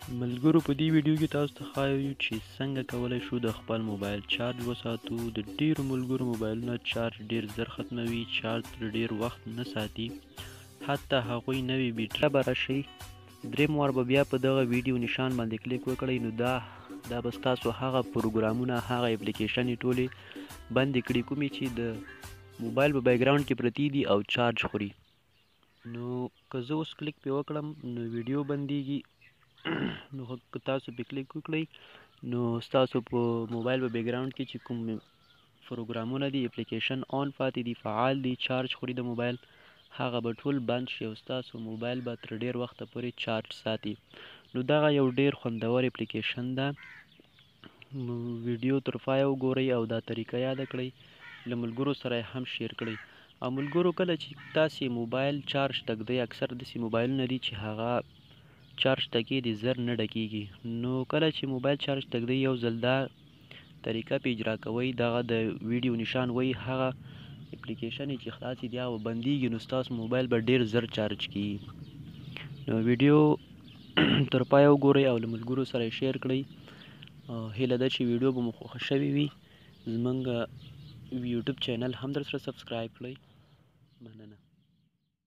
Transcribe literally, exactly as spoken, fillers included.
ملګرو په دې ویډیو کې تاسو ته ښایو چې څنګه کولی شو د خپل موبایل چارج وساتو. د ډیرو ملګرو موبایلونه چارج ډیر زر ختموي، چارج تر ډیر وخت نه ساتي، حتی هغوی نوې بیټرۍ به راشي. دریم وار به بیا په دغه ویډیو نشان باندې کلیک وکړئ، نو دا دا به ستاسو هغه پروګرامونه، هغه اپلیکیشنې ټولې بندې کړي کومې چې د موبایل په بیکګراوند کې پرتې دي او چارج خوري. نو که زه اوس کلیک پې وکړم نو ویډیو بندېږي. نو که تاسو پې کلیک وکړئ نو ستاسو په موبایل په بیکګراوند کې چې کوم پروګرامونه دي، اپلیکیشن آن پاتې دي، فعال دي، چارج خوري د موبایل، هغه به ټول بند شي او ستاسو موبایل به تر ډیر وخته پورې چارج ساتي. نو دغه یو ډیر خوندور اپلیکیشن ده. ویډیو تر پایه وګورئ او دا طریقه یاده کړئ، له ملګرو سره یې هم شیر کړئ. او ملګرو کله چې تاسې موبایل چارج تږدئ، اکثر داسې موبایلونه دي چې هغه چارج ټکي دي زر نه ډکیږي. نو کله چې موبایل چارج تږدئ یو ځل دا طریقه پې اجرا کوئ، دغه د ویډیو نشان وایي هغه اپلیکیشن چې خلاص دي هغه بندیږي، نو ستاسو موبایل به ډیر زر چارج کیږي. نو ویډیو تر پایه وګورئ او له ملګرو سره یې شیر کړئ. هیله ده چې ویډیو به مو خوښه شوې وي. زموږ یوټیوب چینل هم در سره سبسکرایب کړئ. مننه.